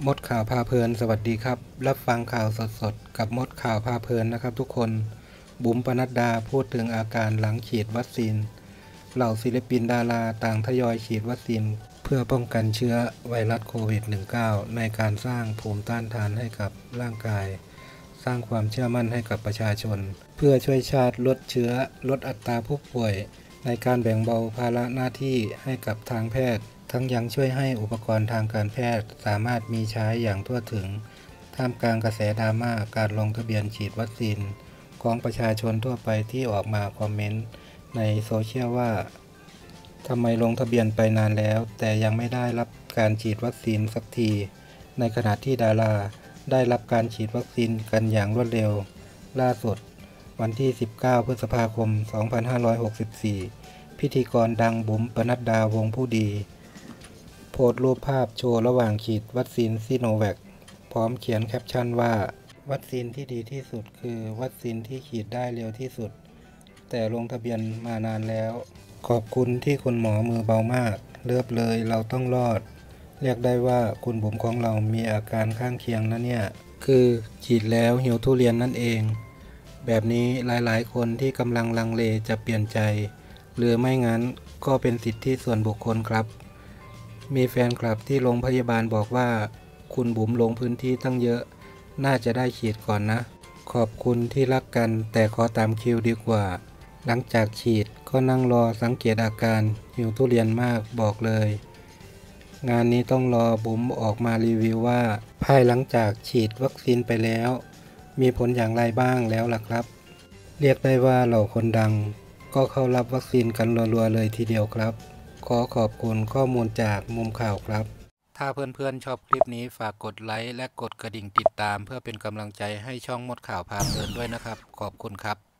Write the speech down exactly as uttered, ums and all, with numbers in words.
มดข่าวพาเพลินสวัสดีครับรับฟังข่าวสดๆกับมดข่าวพาเพลินนะครับทุกคนบุ๋มปนัดดาพูดถึงอาการหลังฉีดวัคซีนเหล่าศิลปินดาราต่างทยอยฉีดวัคซีนเพื่อป้องกันเชื้อไวรัสโควิด สิบเก้า ในการสร้างภูมิต้านทานให้กับร่างกายสร้างความเชื่อมั่นให้กับประชาชนเพื่อช่วยชาติลดเชื้อลดอัตราผู้ป่วยในการแบ่งเบาภาระหน้าที่ให้กับทางแพทย์ทั้งยังช่วยให้อุปกรณ์ทางการแพทย์สามารถมีใช้อย่างทั่วถึงท่ามกลางกระแสดราม่าการลงทะเบียนฉีดวัคซีนของประชาชนทั่วไปที่ออกมาคอมเมนต์ในโซเชียลว่าทำไมลงทะเบียนไปนานแล้วแต่ยังไม่ได้รับการฉีดวัคซีนสักทีในขณะที่ดาราได้รับการฉีดวัคซีนกันอย่างรวดเร็วล่าสุดวันที่สิบเก้าพฤษภาคมสองพันห้าร้อยหกสิบสี่พิธีกรดังบุ๋มปนัดดาวงผู้ดีโพสต์รูปภาพโชว์ระหว่างฉีดวัคซีนซิโนแวคพร้อมเขียนแคปชั่นว่าวัคซีนที่ดีที่สุดคือวัคซีนที่ฉีดได้เร็วที่สุดแต่ลงทะเบียนมานานแล้วขอบคุณที่คุณหมอมือเบามากเลือบเลยเราต้องรอดเรียกได้ว่าคุณบุ๋มของเรามีอาการข้างเคียงนะเนี่ยคือฉีดแล้วหิวทุเรียนนั่นเองแบบนี้หลายๆคนที่กำลังลังเลจะเปลี่ยนใจหรือไม่งั้นก็เป็นสิทธิส่วนบุคคลครับมีแฟนคลับที่โรงพยาบาลบอกว่าคุณบุ๋มลงพื้นที่ตั้งเยอะน่าจะได้ฉีดก่อนนะขอบคุณที่รักกันแต่ขอตามคิวดีกว่าหลังจากฉีดก็นั่งรอสังเกตอาการหิวทุเรียนมากบอกเลยงานนี้ต้องรอบุ๋มออกมารีวิวว่าภายหลังจากฉีดวัคซีนไปแล้วมีผลอย่างไรบ้างแล้วล่ะครับเรียกได้ว่าเหล่าคนดังก็เข้ารับวัคซีนกันรัวๆเลยทีเดียวครับขอขอบคุณข้อมูลจากมุมข่าวครับถ้าเพื่อนๆชอบคลิปนี้ฝากกดไลค์และกดกระดิ่งติดตามเพื่อเป็นกำลังใจให้ช่องมดข่าวพาเพลินด้วยนะครับขอบคุณครับ